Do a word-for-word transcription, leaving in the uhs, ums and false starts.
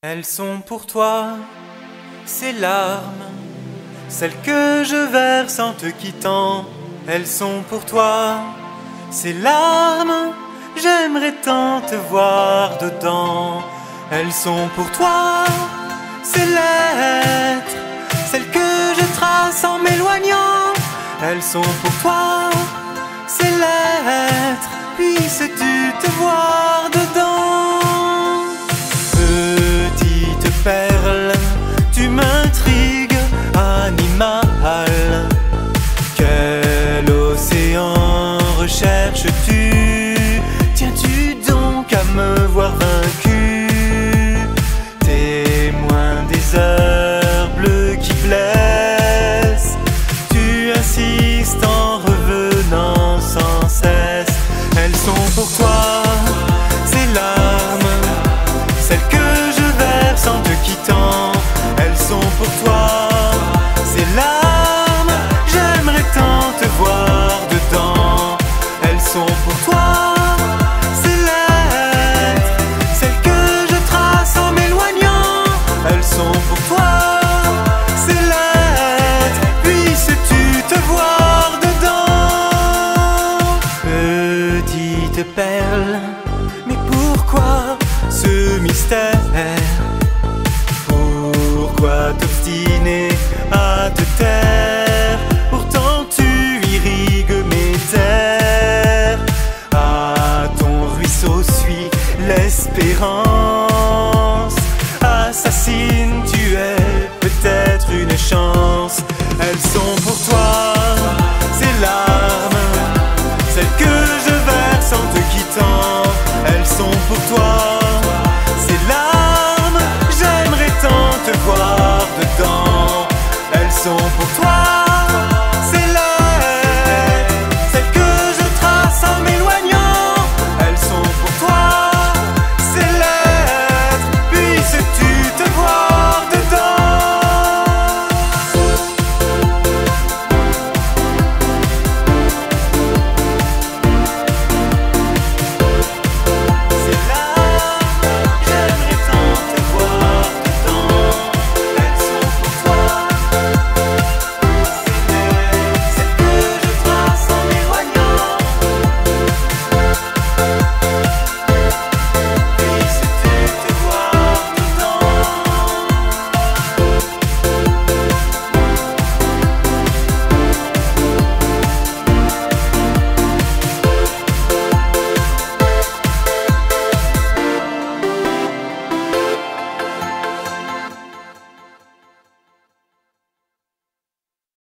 Elles sont pour toi, ces larmes, celles que je verse en te quittant. Elles sont pour toi, ces larmes, j'aimerais tant te voir dedans. Elles sont pour toi, ces lettres, celles que je trace en m'éloignant. Elles sont pour toi, ces lettres, puisses-tu te voir dedans. Petite perle, tu m'intrigues, animal. Quel océan recherches-tu? Tiens-tu donc à me voir vaincu? Témoin des heures bleues qui blessent, tu insistes en revenant sans cesse. Elles sont pour toi, ces larmes, celles que je verse en te quittant. Elles sont pour toi, ces larmes, j'aimerais tant te voir dedans. Elles sont pour toi, ces lettres, celles que je trace en m'éloignant. Elles sont pour toi, ces lettres, puisses-tu te voir dedans. Petite perle, mais pourquoi ce mystère? Pourquoi t'obstiner à te taire?